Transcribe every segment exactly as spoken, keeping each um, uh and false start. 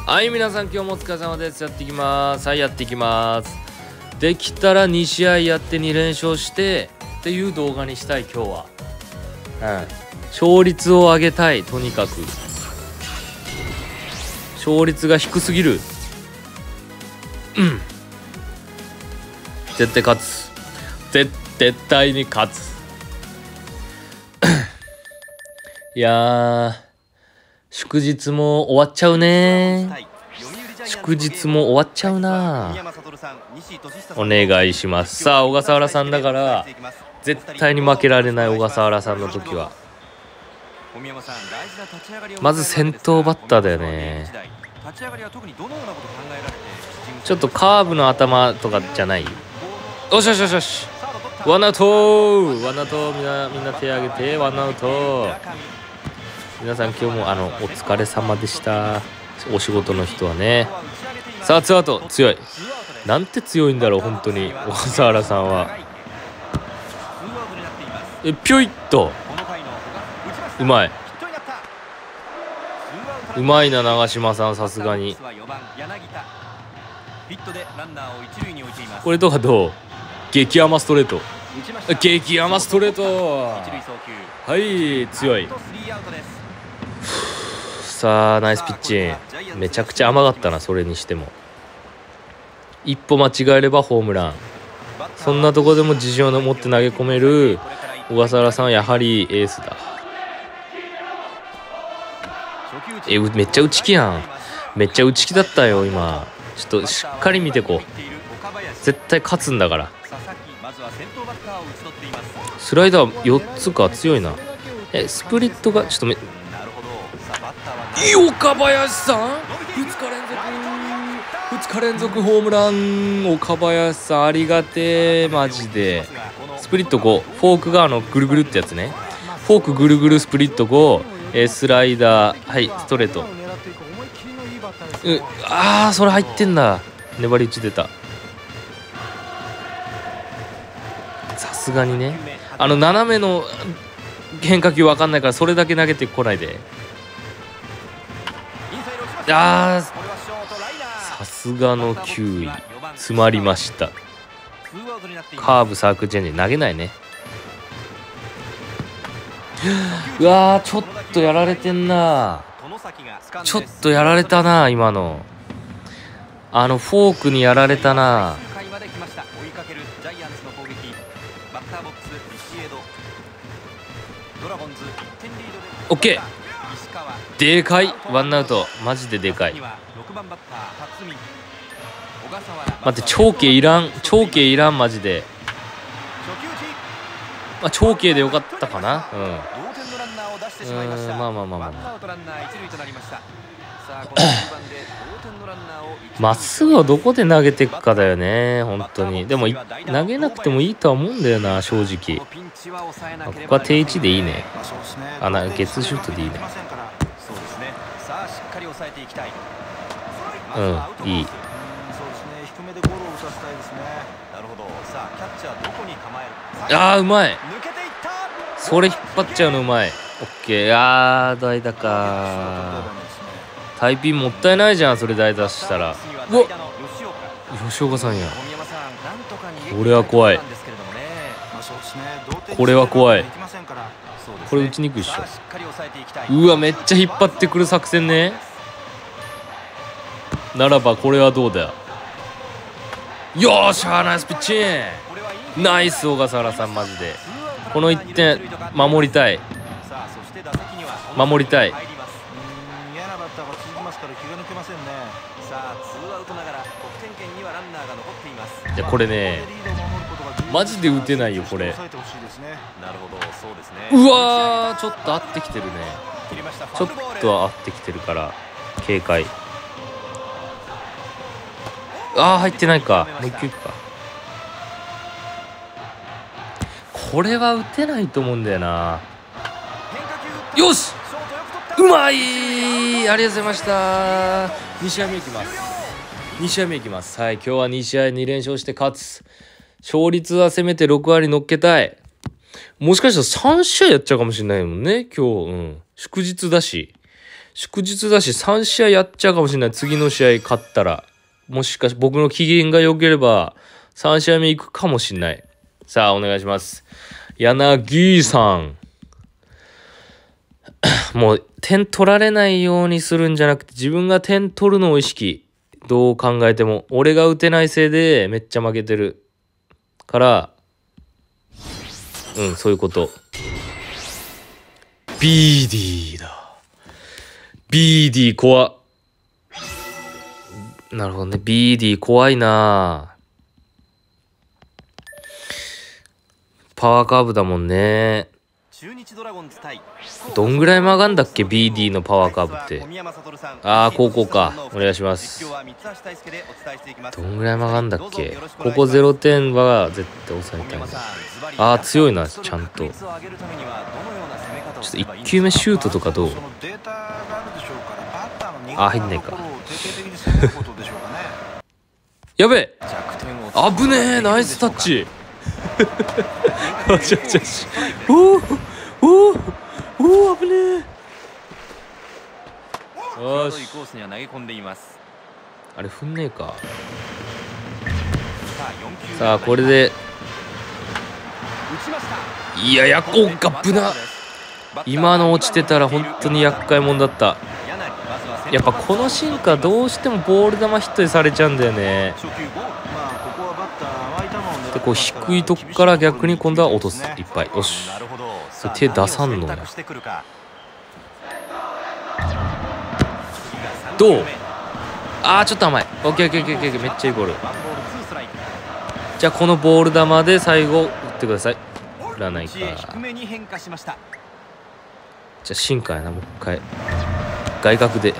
はい、皆さん今日もお疲れ様です。やっていきます。はい、やっていきます。できたらに試合やってに連勝してっていう動画にしたい今日は。うん。勝率を上げたい、とにかく。勝率が低すぎる。うん。絶対勝つ。絶絶対に勝つ。いやー、祝日も終わっちゃうね。祝日も終わっちゃうな。お願いします。さあ、小笠原さんだから絶対に負けられない。小笠原さんの時はまず先頭バッターだよね。ちょっとカーブの頭とかじゃない。よしよしよしよし、ワンアウトワンアウト。みんなみんな手挙げてワンアウト。皆さん今日もあのお疲れ様でした。お仕事の人はね。さあツーアウト。強い。なんて強いんだろう本当に小笠原さんは。えぴょいっとうまい。うまいな長嶋さん、さすがに。これとかどう？激甘ストレート。激甘ストレート。はい強い。さあナイスピッチン。めちゃくちゃ甘かったな。それにしても一歩間違えればホームラン。そんなとこでも自信を持って投げ込める小笠原さんはやはりエースだ。えめっちゃ打ち気やん。めっちゃ打ち気だったよ今。ちょっとしっかり見てこう。絶対勝つんだから。スライダーよっつか。強いな。えスプリットがちょっとめ岡林さんふつか連続ふつか連続ホームラン。岡林さんありがてえマジで。スプリットご、フォークがあのぐるぐるってやつね。フォークぐるぐるスプリットご、えー、スライダーはいストレート。うあーそれ入ってんだ。粘り打ち出た。さすがにねあの斜めの変化球わかんないからそれだけ投げてこないで。あーさすがのきゅうい詰まりました。カーブサークルチェンジ投げないね。うわーちょっとやられてんな。ちょっとやられたな今の。あのフォークにやられたな。オッケーでかい。ワンアウトマジででかい。待って長径いらん。長径いらんマジで。まあ長径でよかったかな。うんうんまあまあまあまあまあまっすぐをどこで投げていくかだよね本当に。でも投げなくてもいいとは思うんだよな正直。ここは定位置でいいね。あなゲッツーシュートでいいね。うんいい。あーうまい。それ引っ張っちゃうのうまい。オッケー。あー代打か。タイピンもったいないじゃんそれ代打したら。うわっ吉岡さんや。これは怖い。これは怖い。これ打ちにくいっしょ。うわめっちゃ引っ張ってくる作戦ね。ならばこれはどうだ。よーしゃーナイスピッチン。ナイス小笠原さんマジで。このいってん守りたい守りたい。いやこれねマジで打てないよこれ。うわーちょっと合ってきてるね。ちょっと合ってきてるから警戒。あー入ってないか。もう一球いくか。これは打てないと思うんだよな。よしうまい。ありがとうございました。に試合目いきます。に試合目いきます。はい今日はに試合に連勝して勝つ。勝率はせめてろく割乗っけたい。もしかしたらさん試合やっちゃうかもしれないもんね今日。うん祝日だし祝日だしさん試合やっちゃうかもしれない。次の試合勝ったら。もしかし僕の機嫌が良ければさん試合目行くかもしれない。さあお願いします。柳さん。もう点取られないようにするんじゃなくて自分が点取るのを意識。どう考えても俺が打てないせいでめっちゃ負けてるからうんそういうこと。 ビーディー だ。 ビーディー 怖っ。なるほどね。 ビーディー 怖いな。パワーカーブだもんね。どんぐらい曲がんだっけ ビーディー のパワーカーブって。ああ高校か。お願いします。どんぐらい曲がんだっけ。ここゼロてんは絶対抑えたいな。ああ強いなちゃんと。ちょっといっ球目シュートとかどう。あ入んないかやべえ危ねえナイスタッチあちょちょちょおーおーおー危ねえ。よしあれ踏んねえか。さあこれでいややっこがぶな。今の落ちてたら本当に厄介者だった。やっぱこの進化どうしてもボール球ヒットにされちゃうんだよね。でこう低いとこから逆に今度は落とすいっぱい。よしそれ手出さんのや。どう。あーちょっと甘い。オッケーオッケーオッケーオッケーめっちゃいいボール。じゃあこのボール球で最後打ってください。振らないか。じゃあ進化やなもう一回外角で。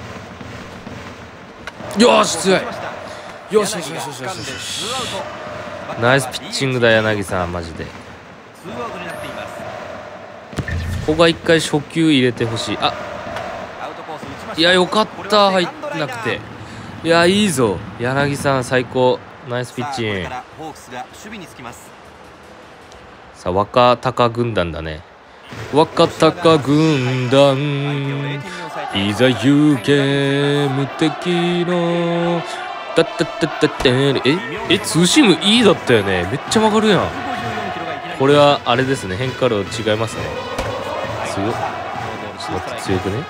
よし強い。よしよしよしよしよしよしナイスピッチングだ柳さんマジで。ここは一回初球入れてほしい。あいやよかった入ってなくて。いやいいぞ柳さん最高ナイスピッチング。さあ若鷹軍団だね。若鷹軍団いざ行け無敵のだったったったってええツーシーム E だったよね。めっちゃ曲がるやん。これはあれですね変化量違いますね。強っ。ちょっと待って強くね。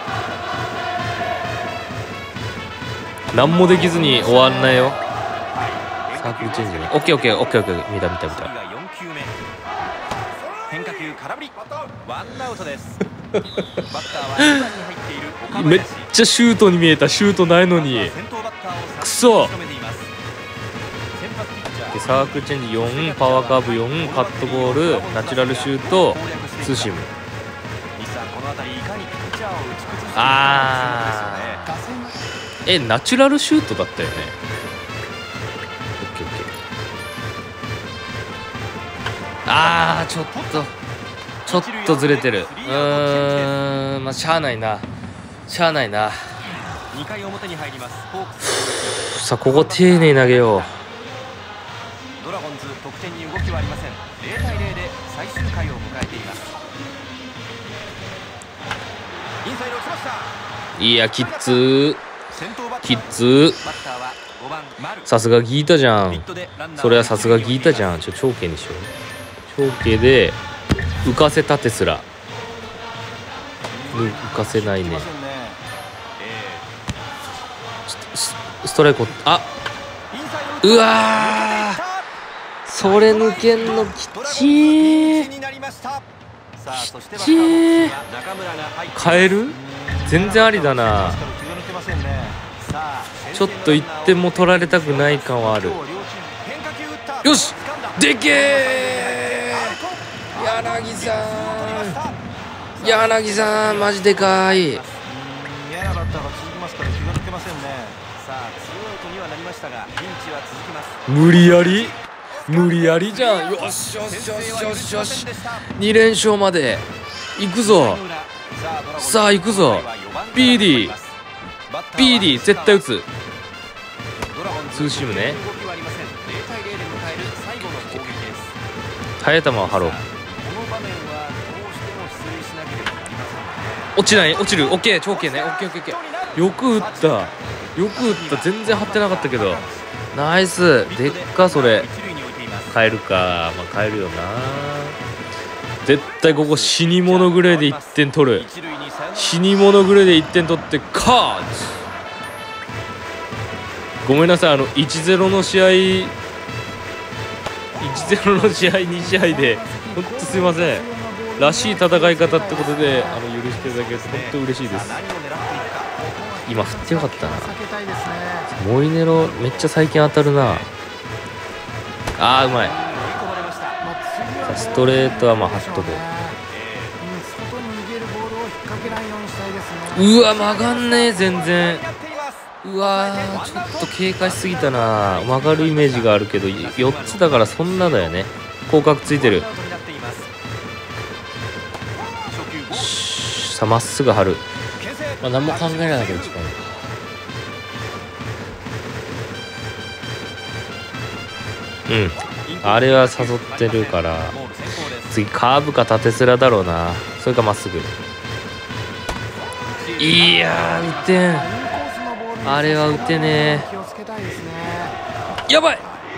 何もできずに終わんないよ。サークルチェンジね。オッケーオッケーオッケーオッケー見た見た見た。めっちゃシュートに見えた。シュートないのにくそ。でサークルチェンジよんパワーカーブよんカットボールナチュラルシュートツーシーム。あーえナチュラルシュートだったよね。オッケーオッケー。あーちょっとちょっとずれてる。うーんまあしゃあないなしゃあないな。さあここ丁寧に投げよう。ドラゴンズ得点に動きはありません。ゼロたいゼロで最終回を迎えています。インサイド打ちました。いやキッズキッズさすがギータじゃん。それはさすがギータじゃん。ちょ長径にしよう。長径で浮かせたテスラ浮かせないね。ちょっと ス, ストライクあうわーそれ抜けんのきっちーきっちー。変える全然ありだな。ちょっといってんも取られたくない感はある。よしでけえ柳さん柳さんマジでかい。無理やり無理やりじゃん。よしよしよしよしよしに連勝までいくぞ。さあいくぞ。 ピーディー ピーディー 絶対打つ。ツーシームね。速い球はハロー。 落ちない、落ちる。オッケー、超 OK ね。オッケーオッケーオッケー。よく打った、よく打った。全然張ってなかったけどナイス。でっかそれ。変えるか。まあ変えるよな。絶対ここ死に物ぐらいでいってん取る。死に物ぐらいでいってん取ってカード。ごめんなさい、あの いちたいゼロ の試合、いちたいゼロ の試合に試合でほんとすいません。らしい戦い方ってことであの許してるだけです。本当嬉しいです。今振ってよかったな。モイネロめっちゃ最近当たるな。あーうまい。さストレートはまあはっとく。うわ曲がんねえ全然。うわーちょっと警戒しすぎたな。曲がるイメージがあるけどよっつだからそんなだよね。広角ついてる。さあまっすぐ張る。まあ何も考えないけど一番いいか。うんあれは誘ってるから次カーブか縦スラだろうな。それかまっすぐ。いやー打てん。あれは打てねえ。やばい。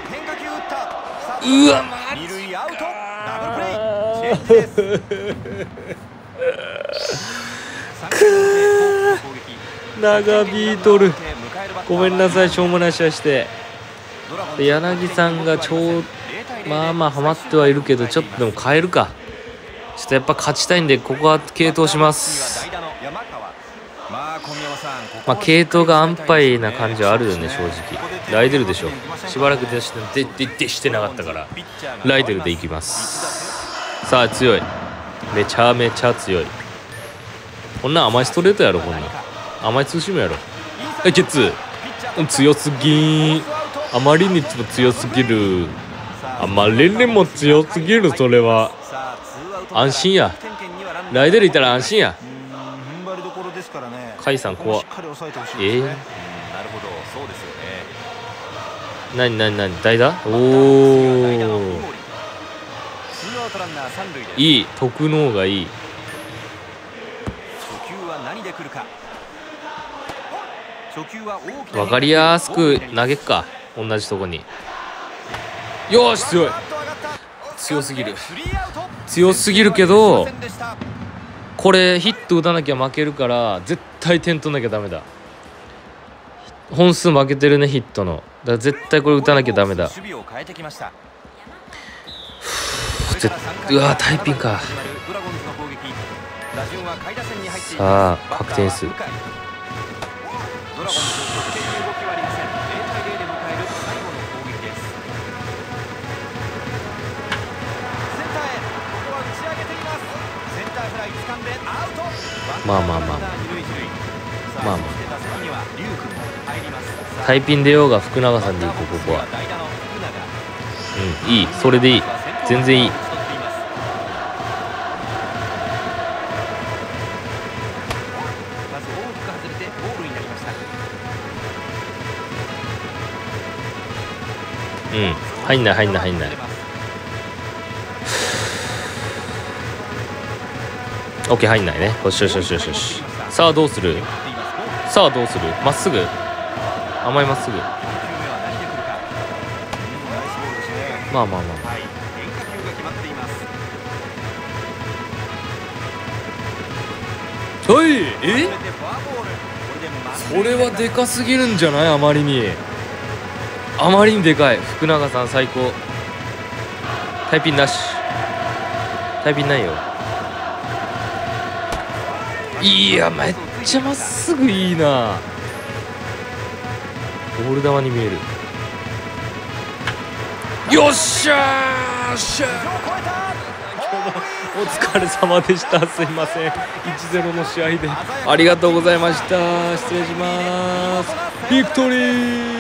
うわマジかー長引いとる。ごめんなさいしょうもない試合して。で柳さんが超まあまあハマってはいるけどちょっとでも変えるか。ちょっとやっぱ勝ちたいんでここは継投します。まあ継投が安牌な感じはあるよね正直。ライデルでしょ。しばらく出してでででしてなかったからライデルでいきます。さあ強い。めちゃめちゃ強い。こんな甘いストレートやろ。こんな甘いツーシームやろ。えケツ強すぎん。あまりにも強すぎる。あまりにも強すぎる。それは安心や。ライデルいたら安心や。甲斐さん怖っ。えー、なになになに代打。おおいい。徳能がいい。分かりやすく投げっか同じとこに。よし強い。強すぎる強すぎるけどこれヒット打たなきゃ負けるから絶対点取んなきゃダメだ。本数負けてるねヒットの。だから絶対これ打たなきゃダメだ。うわタイピンか。さあ確定数。まあまあまあまあまあまあタイピン出ようが福永さんでいこう。ここはうんいい。それでいい。全然いい。うん入んない入んない入んない。オッケー入んないね。よしよしよしよしよし。さあどうする。さあどうする。まっすぐ甘いまっすぐ。まあまあまあはい。えそれはでかすぎるんじゃない。あまりにあまりにでかい。福永さん最高。タイピンなし。タイピンないよ。いやめっちゃまっすぐいいな。ボール球に見える。よっしゃーしゃー。今日もお疲れ様でした。すいません いちたいゼロ の試合でありがとうございました。失礼します。ビクトリー。